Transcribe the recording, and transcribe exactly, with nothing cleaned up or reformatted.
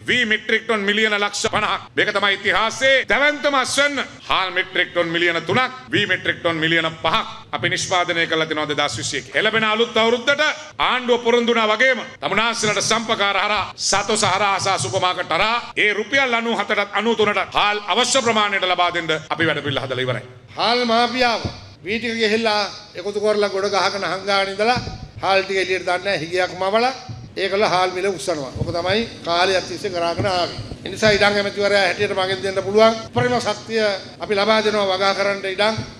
වී metric ton මිලියන ලක්ෂ පනහක්. මේක තමයි ඉතිහාසයේ දැවැන්තම අස්වැන්න. හාල් මෙට්‍රික් ටොන් මිලියන තුනක්, වී මෙට්‍රික් ටොන් මිලියන පහක් අපි නිෂ්පාදනය කරලා තිනවා දෙදාස් විසි එකේ. එළඹෙන අලුත් අවුරුද්දට ආණ්ඩුව පොරොන්දු වුණා වගේම තමුන්නාන්සේලාට සම්පකාර හරහා සතොස හරහා සහ සුපර් මාකට් හරහා ඒ රුපියල් අනූහතරට අනූතුනට හාල් අවශ්‍ය ප්‍රමාණයට ලබා දෙන්න අපි වැඩ පිළිවෙල හදලා ඉවරයි. හාල් මාෆියාව වී ටික ගෙහිලා එකතු කරලා ගොඩ ගහගෙන හංගාගෙන ඉඳලා හාල් ටික එළියට දාන්න හිගයක් මවලා ඒකල හාල් මිල උස්සනවා. ඔක තමයි කාලයක් තිස්සේ කරාගෙන ආවේ. ඒ නිසා ඉඩම් ඇමතිවරයා හැටියට මගෙන් දෙන්න පුළුවන් උපරිම ශක්තිය අපි ලබා දෙනවා වගා කරන්න ඉඩම්